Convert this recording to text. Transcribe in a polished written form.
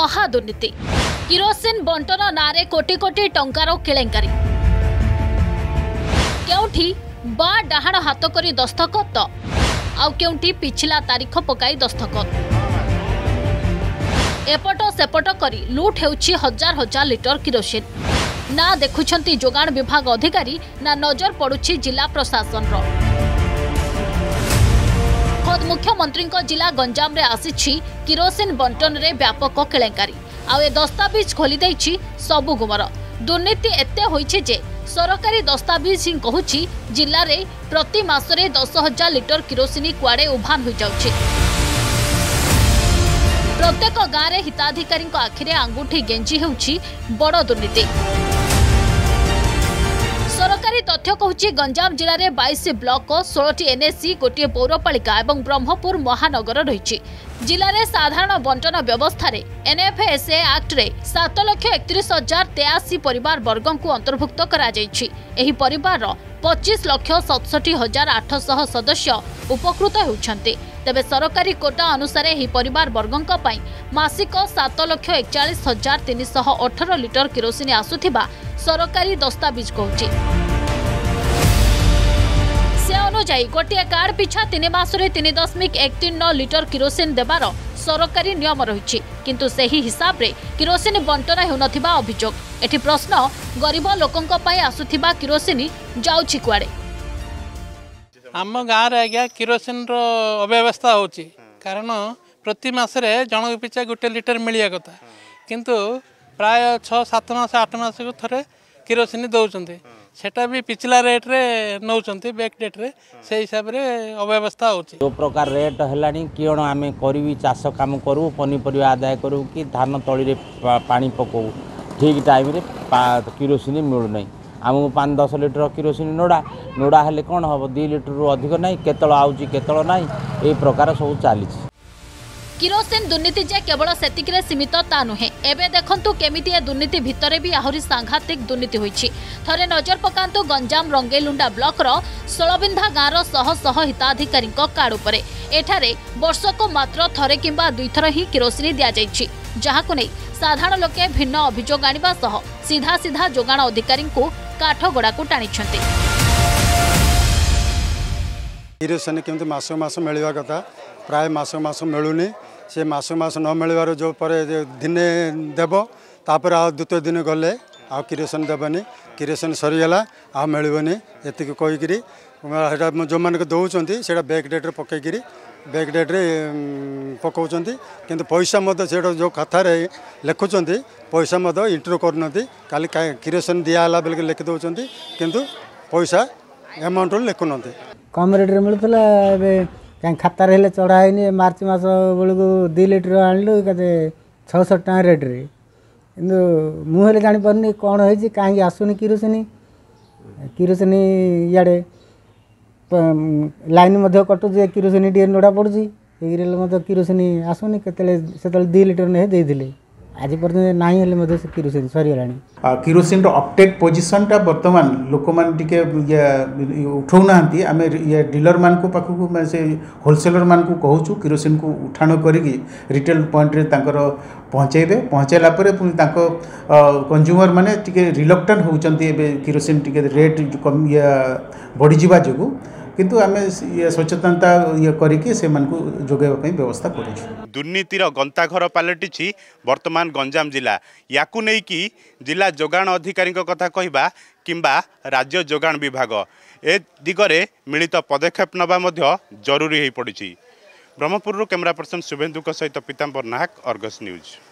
महादुर्नीति kerosene बंटन नारे कोटी कोटी टंकार केलेंकारी केउठी बा डाहाण हाथ करी दस्तखत आउ केउठी पिछला तारीख पकाई दस्तखत एपट सेपट करी लुट हेउछि हजार हजार लिटर किरोसिन ना देखुछंती जोगाण विभाग अधिकारी ना नजर पड़ुछि जिला प्रशासन रो खुद मुख्यमंत्री जिला गंजाम रे आसीछि किरोसिन बंटन रे व्यापक केलेंकारी आउ ए दस्तावेज खोली दैछि सबु गुमर दुर्नीति एते होइछि जे सरकारी दस्तावेज ही कहूछि जिल्ला रे प्रति मासरे 10,000 लिटर किरोसिन कुआडे उभान हो जाउछि। प्रत्येक गाँव में हिताधिकारी आखिरे आंगुठी गेंजी हेउछि बड़ दुर्नीति। सरकारी तथ्य कहूछि गंजाम जिले में 22 ब्लॉक 16 एनएससी गोटे पौरपालिका और ब्रह्मपुर महानगर रही जिले में साधारण बंटन व्यवस्था एनएफएसए एक्ट रे 7,31,083 परिवार वर्ग को अंतर्भुक्त करा जायछि। एही परिवार 25,67,800 सदस्य उपकृत होउछन्ते। तेबे सरकारी कोटा अनुसार एही परिवार वर्गों पई मासिक 7,41,318 लिटर किरोसिन आसुथिबा सरकारी दस्तावेज कहूछि। से अनुसार गोटे कार्ड पिछा 3 मासरे 3.139 लिटर किरोसिन देवार सरकारी नियम रही किंतु सेही हिसाब रे किरोसिन बंटन हेउनथिबा अभियोग। एठी प्रश्न गरीब लोकंक पई आसुथिबा किरोसिन जाउछि कुआडे। आम गाँव रे आज्ञा किरोसिन रो अव्यवस्था होची कारण प्रति मासरे जनक पिछा गोटे लिटर मिलिया कथा किंतु प्राय 6-7 मास 8 मास को थरे किरोसिन दौरान सेटा भी पिछला रेट रे नौचंती बैक डेट रे से हिसाब रे अव्यवस्था होची। जो प्रकार रेट हेलानी किण आमे करबी चाष काम करू पनीपरिया आदाय करू कि धान तली रे पानी पकऊ ठीक टाइम रे किरोसिन मिलु नै आमको 5-10 लिटर किरोसिन नोड़ा हेले कौन हम 2 लिटर रु अधिक ना केतल आउची केतल ना ये प्रकार सब चली। किरोसिन दुर्नीति जे केवल सेतिकरे सीमित ता नुहे एबे देखंतु केमिति ए दुर्नीति भितरे भी आहुरी सांघातिक दुर्नीति होईछि। थरे नजर पकांतु गंजाम रंगेलुंडा ब्लॉक रो सोलबिंधा गाँव शह शह हिताधिकारी कार्ड उपरे एठारे वर्षको मात्र थरे किंबा 2 थर ही किरोसिन दिया जायछि जहाकु नै साधारण लोके भिन्न अभियोग आनिबा सह सीधा सीधा जोगाण अधिकारी को काठगोड़ा को टाणिछन्ते। किरोसिन केमति मासो मास मिलवा कथा प्राय मासो मास मिलुनी से मासो मास न मिलवार जो पर दिने देव तापर आ द्वितीय दिन गले आ किरोसिन देवनी किरोसिन सरीगला आ मिलबनी एति कहीकि जो मान दौरान से बैक डेट रे पकईकि बैक डेट रे पकाउछन्ती किंतु पैसा से जो कथार लिखुंट पैसा इंटर करना काली किरोसिन दिहला बेल लिखि दौरान किंतु पैसा एमाउंट लिखुना कम रेट रे मिलुला कहीं खातार हेले चढ़ाई मार्च मास बेलू 2 लिटर आणलु के 600 टका रेट रे कि मुझे जापारे कौन हो कहीं आसुनी किरोसिन इे लाइन कटुचे किरोसिन टे नोड़ा पड़ुची किरोसिन आसुनी के 2 लिटर नहीं देते आज पर्यटन ना हेल्ले किरोसिन सरीगला। किरोसिन अपटेक पोजिशन टा बर्तमान लोक मैंने उठाऊना आम ये डीलर मान पाखक से होलसेलर मान को कहूँ किरोसिन को उठाण करी रिटेल पॉइंट रे पहुँचेबे पहुँचेला कंज्यूमर माने टिके रिलक्टेंट होउचंती किरोसिन टिके रेट कम बढ़ी जावा जो किंतु आम सचेतनता ये करके से मानकु जोगेबा व्यवस्था करूँ। दुर्नीतिर गंताघर पलटि वर्तमान गंजाम जिला याकु नहीं कि जिला जोगाण अधिकारी कथा कहबा किंबा राज्य जोगाण विभाग ए दिगरे मिलित पदक्षेप नबा जरूरी हो पड़ी। ब्रह्मपुर कैमरा पर्सन शुभेन्दु सहित पीताम्बर नाहक, अर्गस न्यूज।